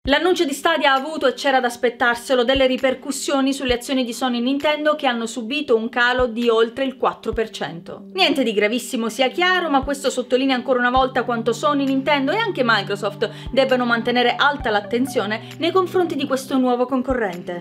L'annuncio di Stadia ha avuto, e c'era da aspettarselo, delle ripercussioni sulle azioni di Sony e Nintendo che hanno subito un calo di oltre il 4%. Niente di gravissimo sia chiaro, ma questo sottolinea ancora una volta quanto Sony, Nintendo e anche Microsoft debbano mantenere alta l'attenzione nei confronti di questo nuovo concorrente.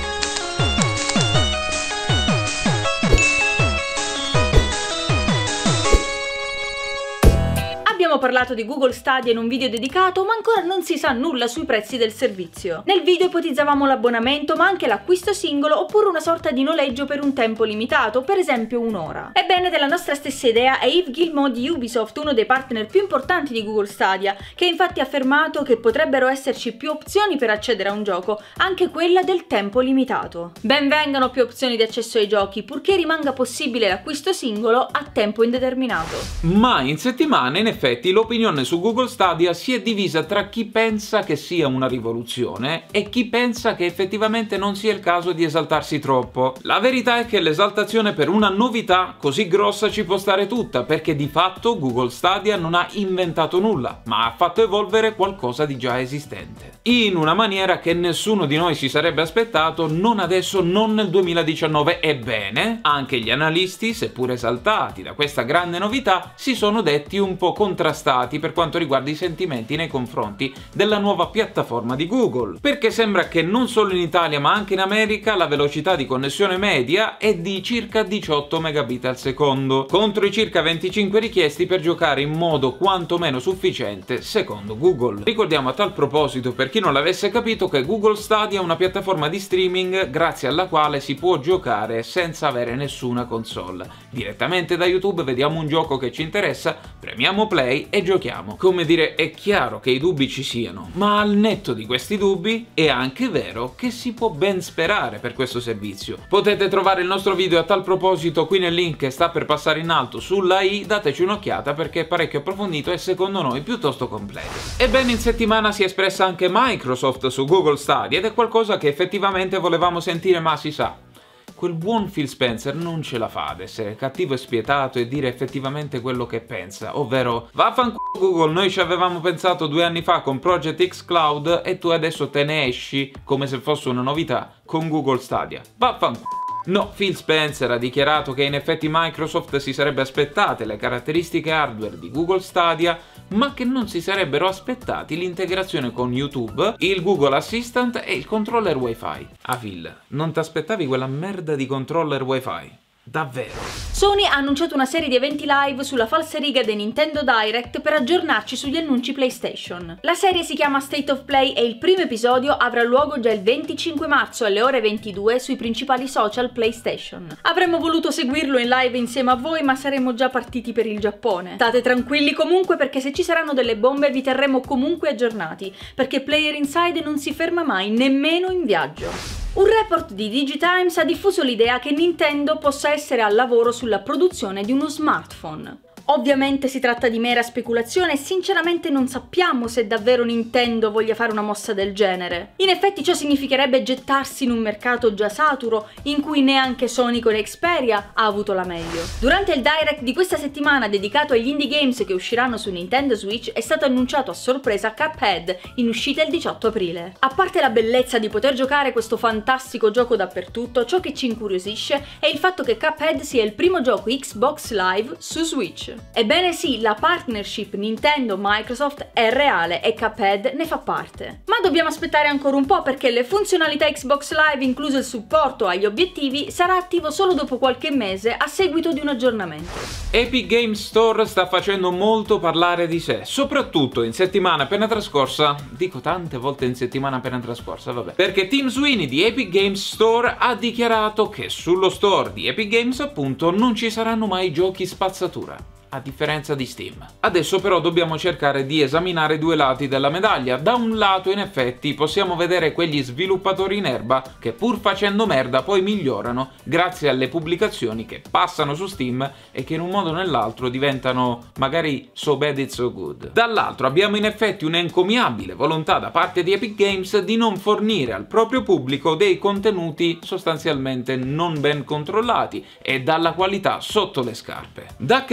Abbiamo parlato di Google Stadia in un video dedicato, ma ancora non si sa nulla sui prezzi del servizio. Nel video ipotizzavamo l'abbonamento, ma anche l'acquisto singolo oppure una sorta di noleggio per un tempo limitato, per esempio un'ora. Ebbene, della nostra stessa idea è Yves Guillemot di Ubisoft, uno dei partner più importanti di Google Stadia, che infatti ha affermato che potrebbero esserci più opzioni per accedere a un gioco, anche quella del tempo limitato. Ben vengano più opzioni di accesso ai giochi, purché rimanga possibile l'acquisto singolo a tempo indeterminato. Ma in settimana, in effetti, l'opinione su Google Stadia si è divisa tra chi pensa che sia una rivoluzione e chi pensa che effettivamente non sia il caso di esaltarsi troppo. La verità è che l'esaltazione per una novità così grossa ci può stare tutta, perché di fatto Google Stadia non ha inventato nulla, ma ha fatto evolvere qualcosa di già esistente. In una maniera che nessuno di noi si sarebbe aspettato, non adesso, non nel 2019. Ebbene, anche gli analisti, seppur esaltati da questa grande novità, si sono detti un po' contrastati per quanto riguarda i sentimenti nei confronti della nuova piattaforma di Google, perché sembra che non solo in Italia ma anche in America la velocità di connessione media è di circa 18 megabit al secondo, contro i circa 25 richiesti per giocare in modo quantomeno sufficiente secondo Google. Ricordiamo a tal proposito, per chi non l'avesse capito, che Google Stadia è una piattaforma di streaming grazie alla quale si può giocare senza avere nessuna console. Direttamente da YouTube vediamo un gioco che ci interessa, premiamo play e giochiamo. Come dire, è chiaro che i dubbi ci siano, ma al netto di questi dubbi è anche vero che si può ben sperare per questo servizio. Potete trovare il nostro video a tal proposito qui nel link che sta per passare in alto sulla i, dateci un'occhiata perché è parecchio approfondito e secondo noi piuttosto completo. Ebbene, in settimana si è espressa anche Microsoft su Google Stadia ed è qualcosa che effettivamente volevamo sentire, ma si sa, quel buon Phil Spencer non ce la fa ad essere cattivo e spietato e dire effettivamente quello che pensa, ovvero vaffanculo Google, noi ci avevamo pensato 2 anni fa con Project X Cloud e tu adesso te ne esci come se fosse una novità con Google Stadia. Vaffanculo. No, Phil Spencer ha dichiarato che in effetti Microsoft si sarebbe aspettate le caratteristiche hardware di Google Stadia, ma che non si sarebbero aspettati l'integrazione con YouTube, il Google Assistant e il controller Wi-Fi. Ah Phil, non ti aspettavi quella merda di controller Wi-Fi? Davvero? Sony ha annunciato una serie di eventi live sulla falsariga dei Nintendo Direct per aggiornarci sugli annunci PlayStation. La serie si chiama State of Play e il primo episodio avrà luogo già il 25 marzo alle ore 22 sui principali social PlayStation. Avremmo voluto seguirlo in live insieme a voi, ma saremmo già partiti per il Giappone. State tranquilli comunque, perché se ci saranno delle bombe vi terremo comunque aggiornati, perché Player Inside non si ferma mai, nemmeno in viaggio. Un report di DigiTimes ha diffuso l'idea che Nintendo possa essere al lavoro sulla produzione di uno smartphone. Ovviamente si tratta di mera speculazione e sinceramente non sappiamo se davvero Nintendo voglia fare una mossa del genere. In effetti ciò significherebbe gettarsi in un mercato già saturo in cui neanche Sony con Xperia ha avuto la meglio. Durante il Direct di questa settimana dedicato agli indie games che usciranno su Nintendo Switch è stato annunciato a sorpresa Cuphead, in uscita il 18 aprile. A parte la bellezza di poter giocare questo fantastico gioco dappertutto, ciò che ci incuriosisce è il fatto che Cuphead sia il primo gioco Xbox Live su Switch. Ebbene sì, la partnership Nintendo-Microsoft è reale e Cuphead ne fa parte. Ma dobbiamo aspettare ancora un po', perché le funzionalità Xbox Live, incluso il supporto agli obiettivi, sarà attivo solo dopo qualche mese a seguito di un aggiornamento. Epic Games Store sta facendo molto parlare di sé, soprattutto in settimana appena trascorsa, dico tante volte in settimana appena trascorsa, vabbè, perché Tim Sweeney di Epic Games Store ha dichiarato che sullo store di Epic Games appunto non ci saranno mai giochi spazzatura, a differenza di Steam. Adesso però dobbiamo cercare di esaminare due lati della medaglia. Da un lato in effetti possiamo vedere quegli sviluppatori in erba che pur facendo merda poi migliorano grazie alle pubblicazioni che passano su Steam e che in un modo o nell'altro diventano magari so bad it's so good. Dall'altro abbiamo in effetti un'encomiabile volontà da parte di Epic Games di non fornire al proprio pubblico dei contenuti sostanzialmente non ben controllati e dalla qualità sotto le scarpe. Da che parte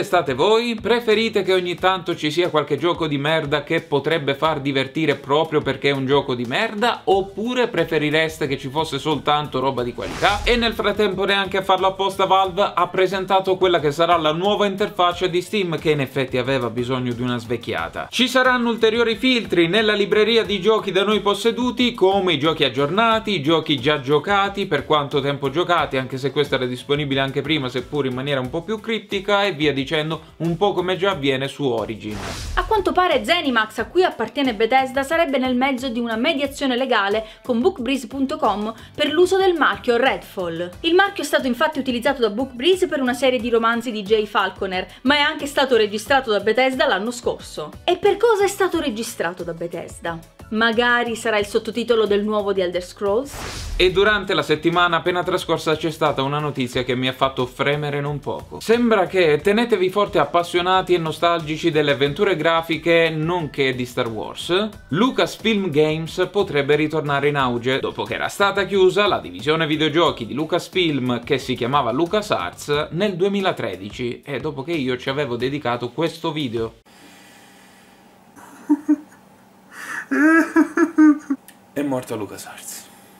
state voi? Preferite che ogni tanto ci sia qualche gioco di merda che potrebbe far divertire proprio perché è un gioco di merda? Oppure preferireste che ci fosse soltanto roba di qualità? E nel frattempo, neanche a farlo apposta, Valve ha presentato quella che sarà la nuova interfaccia di Steam, che in effetti aveva bisogno di una svecchiata. Ci saranno ulteriori filtri nella libreria di giochi da noi posseduti, come i giochi aggiornati, i giochi già giocati, per quanto tempo giocati, anche se questo era disponibile anche prima, seppur in maniera un po' più criptica, e via dicendo, un po' come già avviene su Origin. A quanto pare Zenimax, a cui appartiene Bethesda, sarebbe nel mezzo di una mediazione legale con Bookbreeze.com per l'uso del marchio Redfall. Il marchio è stato infatti utilizzato da Bookbreeze per una serie di romanzi di Jay Falconer, ma è anche stato registrato da Bethesda l'anno scorso. E per cosa è stato registrato da Bethesda? Magari sarà il sottotitolo del nuovo The Elder Scrolls? E durante la settimana appena trascorsa c'è stata una notizia che mi ha fatto fremere non poco. Sembra che, tenetevi forte appassionati e nostalgici delle avventure grafiche nonché di Star Wars, Lucasfilm Games potrebbe ritornare in auge dopo che era stata chiusa la divisione videogiochi di Lucasfilm, che si chiamava LucasArts, nel 2013, e dopo che io ci avevo dedicato questo video. È morto LucasArts.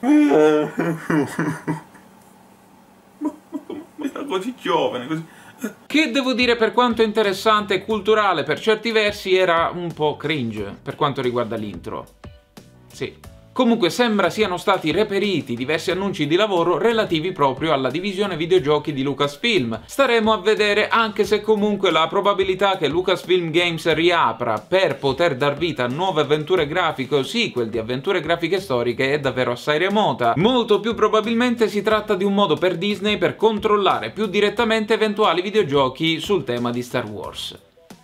Era così giovane, così... Che devo dire, per quanto interessante e culturale per certi versi, era un po' cringe per quanto riguarda l'intro. Sì. Comunque sembra siano stati reperiti diversi annunci di lavoro relativi proprio alla divisione videogiochi di Lucasfilm. Staremo a vedere, anche se comunque la probabilità che Lucasfilm Games riapra per poter dar vita a nuove avventure grafiche o sequel di avventure grafiche storiche è davvero assai remota. Molto più probabilmente si tratta di un modo per Disney per controllare più direttamente eventuali videogiochi sul tema di Star Wars.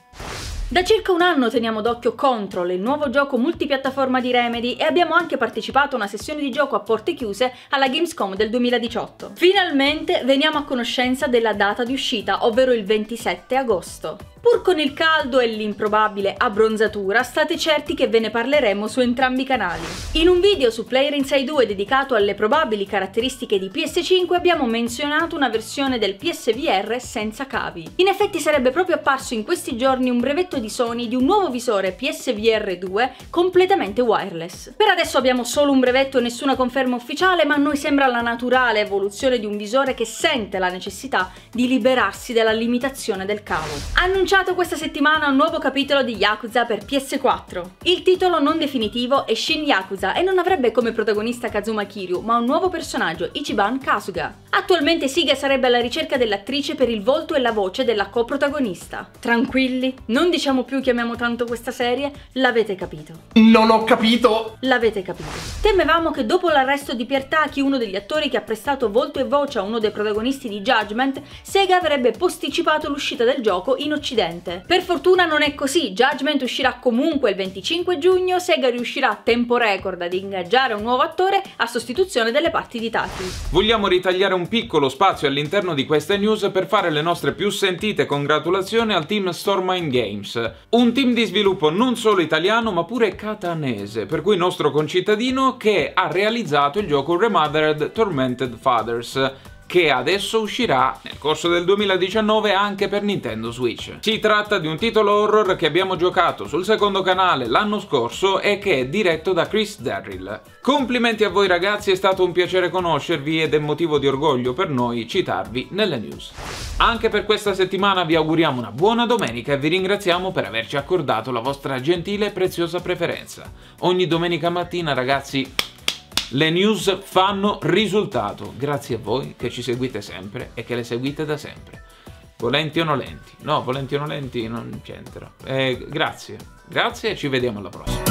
Da circa un anno teniamo d'occhio Control, il nuovo gioco multipiattaforma di Remedy, e abbiamo anche partecipato a una sessione di gioco a porte chiuse alla Gamescom del 2018. Finalmente veniamo a conoscenza della data di uscita, ovvero il 27 agosto. Pur con il caldo e l'improbabile abbronzatura, state certi che ve ne parleremo su entrambi i canali. In un video su Player Inside 2 dedicato alle probabili caratteristiche di PS5 abbiamo menzionato una versione del PSVR senza cavi. In effetti sarebbe proprio apparso in questi giorni un brevetto di Sony di un nuovo visore PSVR 2 completamente wireless. Per adesso abbiamo solo un brevetto e nessuna conferma ufficiale, ma a noi sembra la naturale evoluzione di un visore che sente la necessità di liberarsi dalla limitazione del cavo. Annunciato questa settimana un nuovo capitolo di Yakuza per PS4. Il titolo non definitivo è Shin Yakuza e non avrebbe come protagonista Kazuma Kiryu, ma un nuovo personaggio, Ichiban Kasuga. Attualmente Sega sarebbe alla ricerca dell'attrice per il volto e la voce della coprotagonista. Tranquilli, non diciamo più chiamiamo tanto questa serie, l'avete capito. Non ho capito! L'avete capito. Temevamo che dopo l'arresto di Pierre Taki, uno degli attori che ha prestato volto e voce a uno dei protagonisti di Judgment, Sega avrebbe posticipato l'uscita del gioco in Occidente. Per fortuna non è così, Judgment uscirà comunque il 25 giugno, Sega riuscirà a tempo record ad ingaggiare un nuovo attore a sostituzione delle parti di Taki. Vogliamo ritagliare un piccolo spazio all'interno di queste news per fare le nostre più sentite congratulazioni al team Stormwind Games, un team di sviluppo non solo italiano ma pure catanese, per cui nostro concittadino, che ha realizzato il gioco Remothered Tormented Fathers, che adesso uscirà nel corso del 2019 anche per Nintendo Switch. Si tratta di un titolo horror che abbiamo giocato sul secondo canale l'anno scorso e che è diretto da Chris Darrill. Complimenti a voi ragazzi, è stato un piacere conoscervi ed è motivo di orgoglio per noi citarvi nelle news. Anche per questa settimana vi auguriamo una buona domenica e vi ringraziamo per averci accordato la vostra gentile e preziosa preferenza. Ogni domenica mattina ragazzi, le news fanno risultato, grazie a voi che ci seguite sempre e che le seguite da sempre. Volenti o nolenti? No, volenti o nolenti non c'entra. Grazie e ci vediamo alla prossima.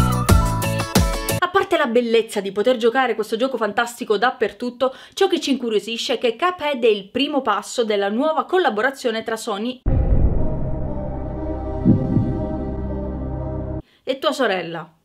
A parte la bellezza di poter giocare questo gioco fantastico dappertutto, ciò che ci incuriosisce è che Cuphead è il primo passo della nuova collaborazione tra Sony e tua sorella.